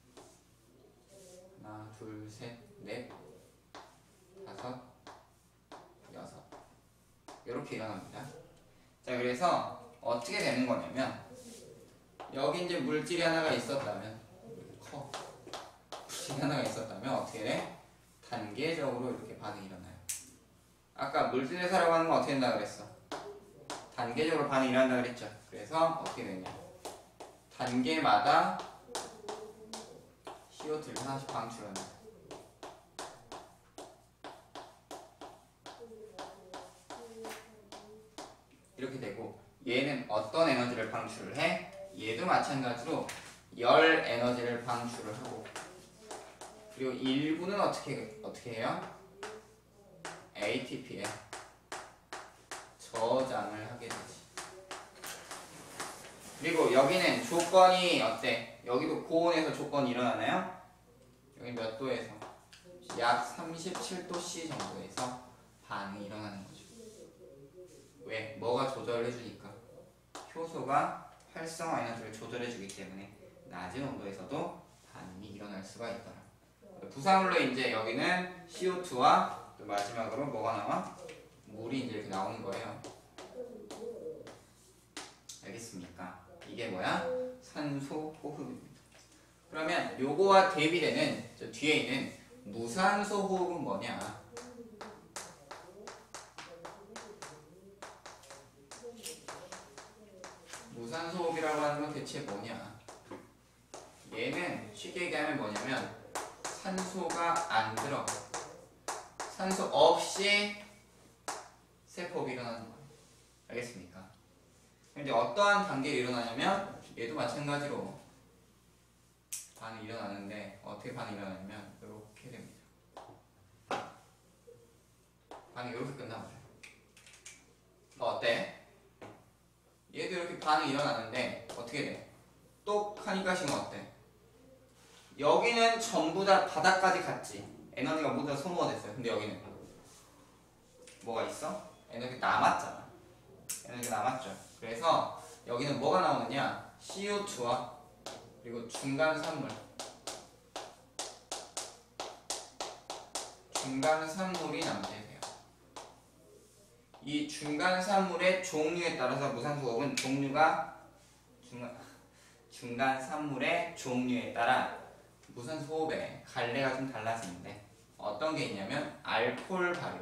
하나, 둘, 셋, 넷, 다섯, 여섯. 이렇게 일어납니다. 자, 그래서 어떻게 되는 거냐면 여기 이제 물질이 하나가 있었다면 커 물질이 하나가 있었다면 어떻게 돼? 단계적으로 이렇게 반응이 일어나요. 아까 물질 대사라고 하는 건 어떻게 된다 그랬어? 단계적으로 반응이 일어난다 그랬죠. 그래서 어떻게 되냐? 단계마다 씨오투를 하나씩 방출합니다. 이렇게 되고 얘는 어떤 에너지를 방출을 해? 얘도 마찬가지로 열 에너지를 방출을 하고 그리고 일부는 어떻게 어떻게 해요? 에이티피에 저장을 하게 되지. 그리고 여기는 조건이 어때? 여기도 고온에서 조건이 일어나나요? 여기 몇 도에서? 약 삼십칠 도 씨 정도에서 반응이 일어나는 거죠. 왜? 뭐가 조절을 해주니까? 효소가 활성화 에너지를 조절해주기 때문에 낮은 온도에서도 반응이 일어날 수가 있더라. 부산물로 이제 여기는 씨오투와 또 마지막으로 뭐가 나와? 물이 이제 이렇게 나오는 거예요. 알겠습니까? 이게 뭐야? 산소 호흡입니다. 그러면 요거와 대비되는 저 뒤에 있는 무산소 호흡은 뭐냐? 무산소 호흡이라고 하는 건 대체 뭐냐? 얘는 쉽게 얘기하면 뭐냐면 산소가 안 들어가. 산소 없이 세포호흡이 일어나는 거예요. 알겠습니까? 이제 어떠한 단계에 일어나냐면 얘도 마찬가지로 반응이 일어나는데 어떻게 반응이 일어나냐면 이렇게 됩니다. 반응이 이렇게 끝나버려요. 어때? 얘도 이렇게 반응이 일어나는데 어떻게 돼? 똑 하니까 지금 어때? 여기는 전부 다 바닥까지 갔지. 에너지가 모두 다 소모가 됐어요. 근데 여기는 뭐가 있어? 에너지 남았잖아. 에너지가 남았죠. 그래서 여기는 뭐가 나오느냐? 씨오투와 그리고 중간 산물 중간 산물이 남게 돼요. 이 중간 산물의 종류에 따라서 무산소호흡은 종류가 중간, 중간 산물의 종류에 따라 무산소호흡의 갈래가 좀 달라지는데 어떤 게 있냐면 알코올 발효,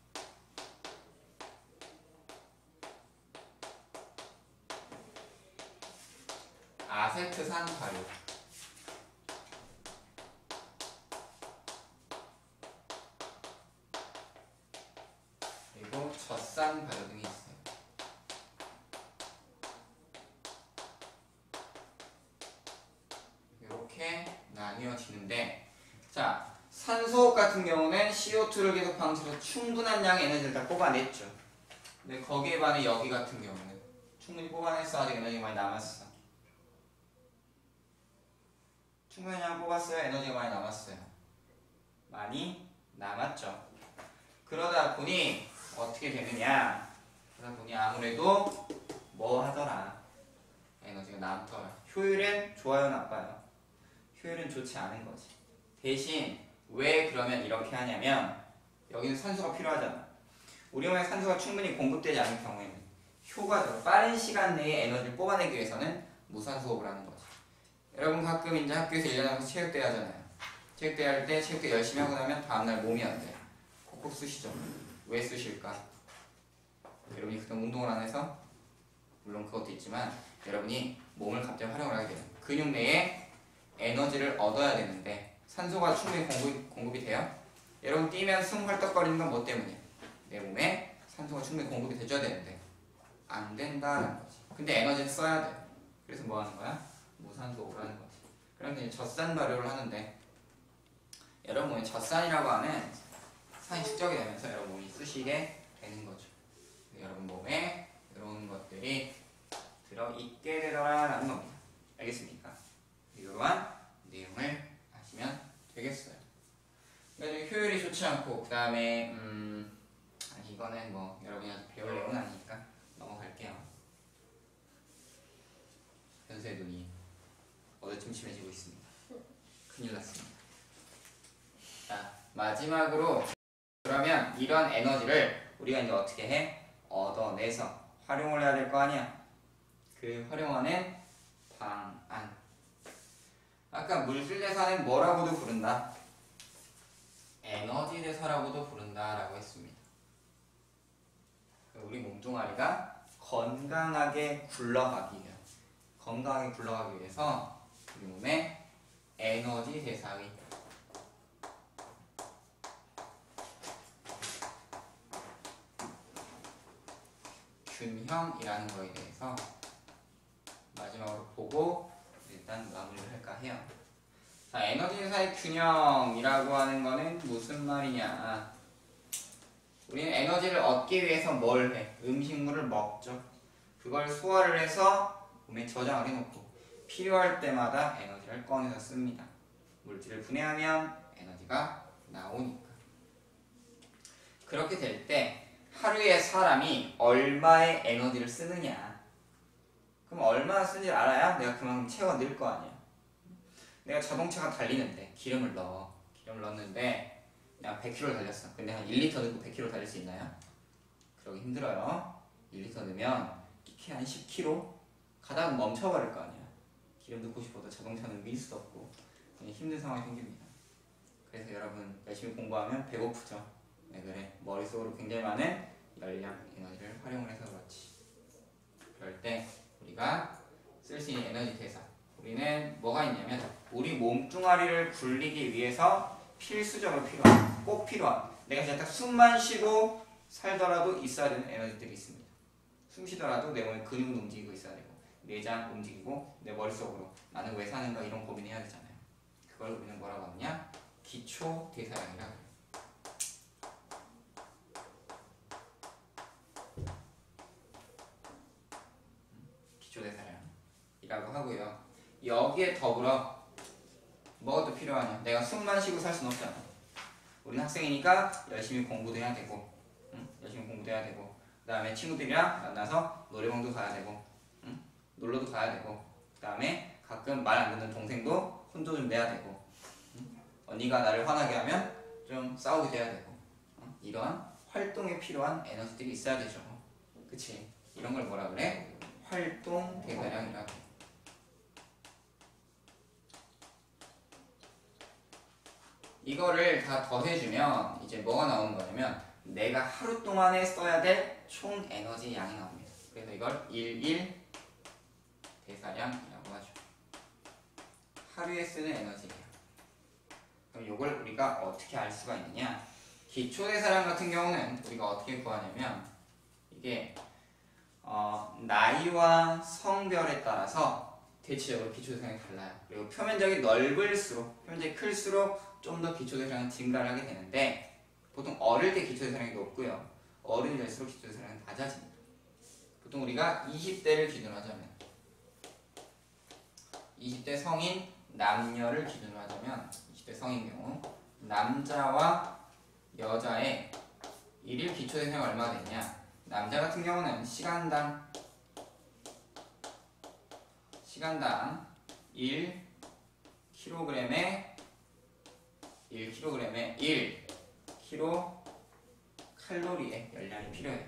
아세트산 발효, 그리고 젖산 발효 등이 있어요. 이렇게 나뉘어지는데, 자, 산소호흡 같은 경우는 씨오투를 계속 방출해서 충분한 양의 에너지를 다 뽑아냈죠. 근데 거기에 반해 여기 같은 경우는 충분히 뽑아냈어? 아직 에너지가 많이 남았어? 충분한 양 뽑았어요? 에너지가 많이 남았어요? 많이 남았죠. 그러다 보니 어떻게 되느냐? 그러다 보니 아무래도 뭐 하더라? 에너지가 남더라. 효율은 좋아요, 나빠요? 효율은 좋지 않은 거지. 대신 왜 그러면 이렇게 하냐면 여기는 산소가 필요하잖아. 우리 몸에 산소가 충분히 공급되지 않은 경우에는 효과적으로 빠른 시간 내에 에너지를 뽑아내기 위해서는 무산소 호흡을 하는 거지. 여러분 가끔 이제 학교에서 일 년 하면서 체육대회 하잖아요. 체육대회 할 때 체육대회 열심히 하고 나면 다음날 몸이 안 돼. 콕콕 쑤시죠. 왜 쑤실까? 여러분이 그동안 운동을 안 해서? 물론 그것도 있지만 여러분이 몸을 갑자기 활용을 하게 되면 근육 내에 에너지를 얻어야 되는데 산소가 충분히 공급, 공급이 돼요? 여러분 뛰면 숨 헐떡거리는 건 뭐 때문이에요? 내 몸에 산소가 충분히 공급이 돼줘야 되는데 안 된다는 거지. 근데 에너지는 써야 돼. 그래서 뭐 하는 거야? 무산소호흡을 하는 거지. 그럼 이제 젖산 발효를 하는데 여러분 몸에 젖산이라고 하는 산이 축적이 되면서 여러분 몸이 쓰시게 되는 거죠. 여러분 몸에 이런 것들이 들어있게 되더라라는 겁니다. 알겠습니까? 이러한 내용을 아시면 되겠어요. 그러니까 효율이 좋지 않고 그 다음에 음 아니 이거는 뭐 여러분이 아직 배울 내용은 아니니까 넘어갈게요. 현수의 눈이 어두침침해지고 있습니다. 큰일 났습니다. 자 마지막으로 그러면 이런 에너지를 우리가 이제 어떻게 해? 얻어내서 활용을 해야 될 거 아니야? 그 활용하는 방안. 아까 물질대사는 뭐라고도 부른다? 에너지 대사라고도 부른다라고 했습니다. 우리 몸뚱아리가 건강하게 굴러가기 위해 건강하게 굴러가기 위해서 우리 몸에 에너지 대사의 균형이라는 거에 대해서 마지막으로 보고 일단 마무리를 할까 해요. 자, 에너지 대사의 균형이라고 하는 거는 무슨 말이냐? 우리는 에너지를 얻기 위해서 뭘 해? 음식물을 먹죠. 그걸 소화를 해서 몸에 저장을 해놓고 필요할 때마다 에너지를 꺼내서 씁니다. 물질을 분해하면 에너지가 나오니까. 그렇게 될 때 하루에 사람이 얼마의 에너지를 쓰느냐? 그럼 얼마나 쓰는지 알아야 내가 그만큼 채워 넣을 거 아니야. 내가 자동차가 달리는데 기름을 넣어. 기름을 넣었는데 그냥 백 킬로미터를 달렸어. 근데 한 일 리터 넣고 백 킬로미터 달릴 수 있나요? 그러기 힘들어요. 일 리터 넣으면 이렇게 한 십 킬로미터 가다가 멈춰버릴 거 아니야. 기름 넣고 싶어도 자동차는 밀 수도 없고 그냥 힘든 상황이 생깁니다. 그래서 여러분 열심히 공부하면 배고프죠. 왜 그래? 머릿속으로 굉장히 많은 열량, 에너지를 활용을 해서 그렇지. 그럴 때 우리가 쓸 수 있는 에너지 대사, 우리는 뭐가 있냐면 우리 몸뚱아리를 굴리기 위해서 필수적으로 필요한, 꼭 필요한, 내가 진짜 딱 숨만 쉬고 살더라도 있어야 되는 에너지들이 있습니다. 숨 쉬더라도 내 몸에 근육은 움직이고 있어야 되고 내장 움직이고 내 머릿속으로 나는 왜 사는가 이런 고민해야 되잖아요. 그걸 우리는 뭐라고 하느냐? 기초 대사량이라고 해요. 기초 대사량이라고 하고요. 여기에 더불어 뭐가 또 필요하냐? 내가 숨만 쉬고 살 수는 없잖아. 우리는 학생이니까 열심히 공부도 해야 되고, 응? 열심히 공부도 해야 되고, 그 다음에 친구들이랑 만나서 노래방도 가야 되고, 응? 놀러도 가야 되고, 그 다음에 가끔 말 안 듣는 동생도 혼도 좀 내야 되고, 응? 언니가 나를 화나게 하면 좀 싸우기도 해야 되고, 응? 이러한 활동에 필요한 에너지들이 있어야 되죠. 그치? 이런 걸 뭐라 그래? 활동 대사량이라고. 이거를 다 더해주면 이제 뭐가 나오는 거냐면 내가 하루 동안에 써야 될 총 에너지 양이 나옵니다. 그래서 이걸 일일 대사량이라고 하죠. 하루에 쓰는 에너지예요. 그럼 이걸 우리가 어떻게 알 수가 있느냐? 기초 대사량 같은 경우는 우리가 어떻게 구하냐면 이게 어, 나이와 성별에 따라서 대체적으로 기초 대사량이 달라요. 그리고 표면적이 넓을수록, 표면적이 클수록 좀 더 기초 대사량은 증가를 하게 되는데 보통 어릴 때 기초 대사량이 높고요. 어른이 될수록 기초 대사량은 낮아집니다. 보통 우리가 이십 대를 기준으로 하자면 이십 대 성인 남녀를 기준으로 하자면 이십 대 성인 경우 남자와 여자의 일일 기초 대사량이 얼마나 되냐? 남자 같은 경우는 시간당 시간당 일 킬로그램에 일 킬로그램에 일 킬로칼로리의 열량이 필요해요.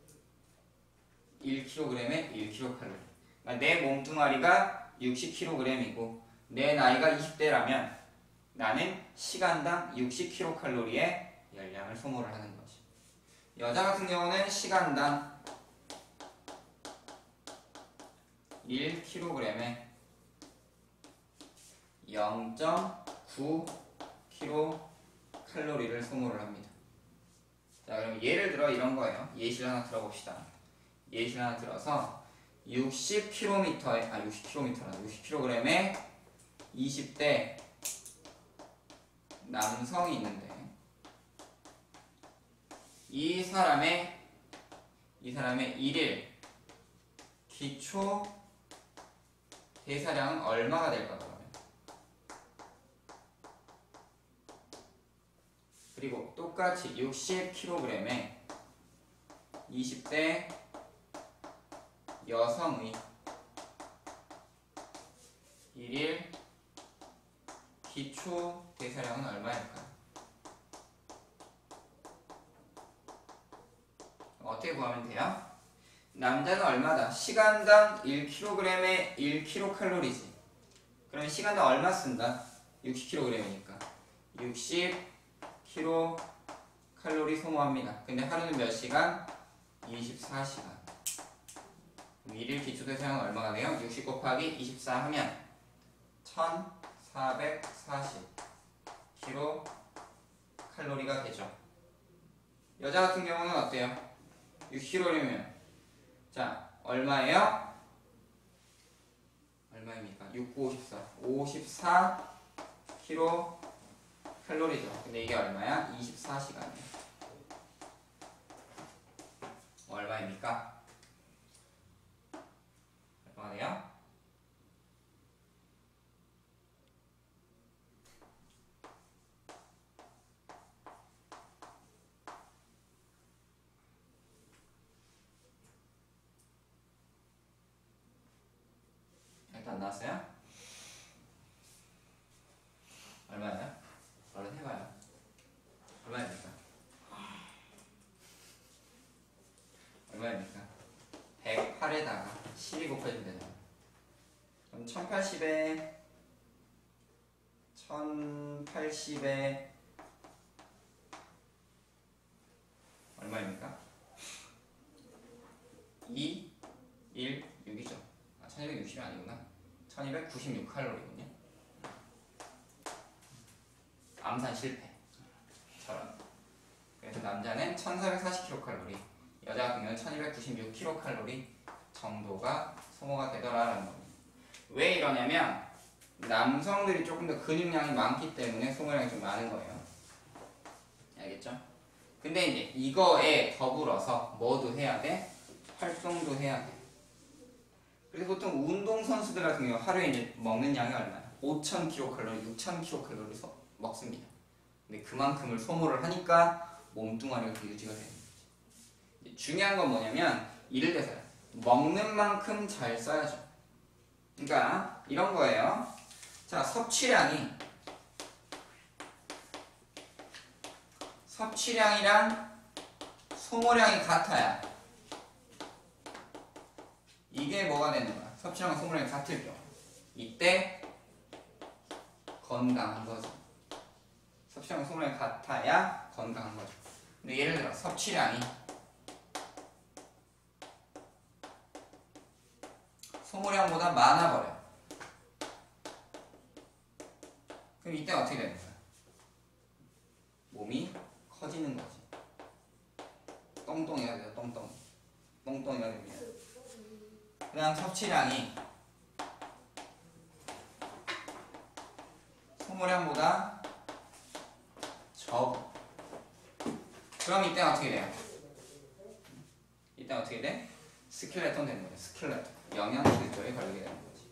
일 킬로그램에 일 킬로칼로리. 그러니까 내 몸뚱아리가 육십 킬로그램이고 내 나이가 이십 대라면 나는 시간당 육십 킬로칼로리의 열량을 소모를 하는 거지. 여자 같은 경우는 시간당 일 킬로그램에 영 점 구 킬로칼로리를 소모를 합니다. 자, 그럼 예를 들어 이런 거예요. 예시를 하나 들어봅시다. 예시를 하나 들어서 육십 킬로미터에 아 육십 킬로미터라 육십 킬로그램에 이십 대 남성이 있는데 이 사람의 이 사람의 일일 기초 대사량은 얼마가 될까 그러면? 그리고 똑같이 육십 킬로그램에 이십 대 여성의 일일 기초 대사량은 얼마일까요? 어떻게 구하면 돼요? 남자는 얼마다? 시간당 일 킬로그램에 일 킬로칼로리지. 그러면 시간당 얼마 쓴다? 육십 킬로그램이니까 육십 킬로칼로리 소모합니다. 근데 하루는 몇 시간? 이십사 시간. 그럼 일일 기초대사량은 얼마가 돼요? 육십 곱하기 이십사 하면 천사백사십 킬로칼로리가 되죠. 여자 같은 경우는 어때요? 육십 킬로그램이면 자 얼마예요? 얼마입니까? 육, 구, 오십사. 오십사 킬로 칼로리죠. 근데 이게 얼마야? 이십사 시간이에요. 얼마입니까? 얼마가 돼요? 아직도 안 나왔어요? 얼마예요? 얼른 해봐요. 얼마입니까? 얼마입니까? 백팔에다가 십이 곱해주면 되잖아. 그럼 천팔십에 천팔십에 얼마입니까? 이, 일, 육이죠. 아, 천이백육십이 아니구나. 천이백구십육 칼로리군요. 암산 실패. 저런. 그래서 남자는 천사백사십 킬로칼로리, 여자 같은 경우는 천이백구십육 킬로칼로리 정도가 소모가 되더라라는 겁니다. 왜 이러냐면 남성들이 조금 더 근육량이 많기 때문에 소모량이 좀 많은 거예요. 알겠죠? 근데 이제 이거에 더불어서 뭐도 해야 돼? 활동도 해야 돼. 그래서 보통 운동선수들 같은 경우 하루에 이제 먹는 양이 얼마야? 오천 킬로칼로리, 육천 킬로칼로리 소, 먹습니다. 근데 그만큼을 소모를 하니까 몸뚱아리가 그 유지가 되는 거지. 중요한 건 뭐냐면 이를 대서요. 먹는 만큼 잘 써야죠. 그러니까 이런 거예요. 자, 섭취량이 섭취량이랑 소모량이 같아야 이게 뭐가 되는 거야? 섭취량과 소모량이 같을 경우 이때 건강한 거죠. 섭취량과 소모량이 같아야 건강한 거죠. 근데 예를 들어 섭취량이 소모량보다 많아버려. 그럼 이때 어떻게 되는 거야? 몸이 커지는 거지. 똥똥이가 돼요. 똥똥. 똥똥이가 됩니다. 그 다음 섭취량이 소모량보다 적어. 그럼 이때 어떻게 돼요? 이때 어떻게 돼? 스켈레톤 되는 거죠. 스켈레톤. 영양실조에 걸리게 되는 거지.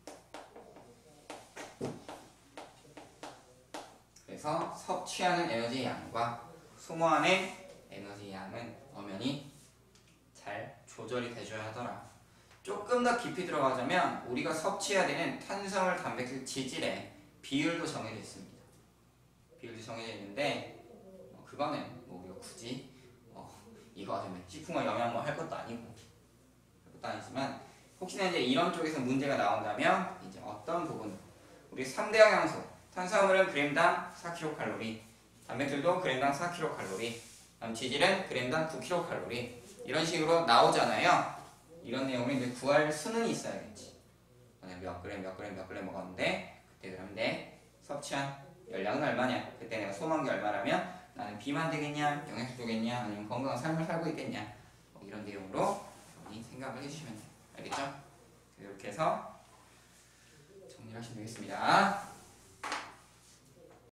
그래서 섭취하는 에너지 양과 소모하는 에너지 양은 엄연히 잘 조절이 돼줘야 하더라. 조금 더 깊이 들어가자면 우리가 섭취해야 되는 탄수화물, 단백질, 지질의 비율도 정해져 있습니다. 비율도 정해져 있는데 어, 그거는 뭐 우리가 굳이 어, 이거 아주 식품과 영양 뭐 할 것도 아니고 할 것도 아니지만 혹시나 이제 이런 쪽에서 문제가 나온다면 이제 어떤 부분 우리 삼 대 영양소 탄수화물은 그램당 사 킬로칼로리, 단백질도 그램당 사 킬로칼로리, 다음 지질은 그램당 구 킬로칼로리 이런 식으로 나오잖아요. 이런 내용을 이제 구할 수는 있어야겠지. 몇 그램 몇 그램 몇 그램 먹었는데 그때 그러면 내 섭취한 열량은 얼마냐? 그때 내가 소모한 게 얼마라면 나는 비만 되겠냐? 영양소 되겠냐? 아니면 건강한 삶을 살고 있겠냐? 뭐 이런 내용으로 생각을 해주시면 돼요. 알겠죠? 이렇게 해서 정리를 하시면 되겠습니다.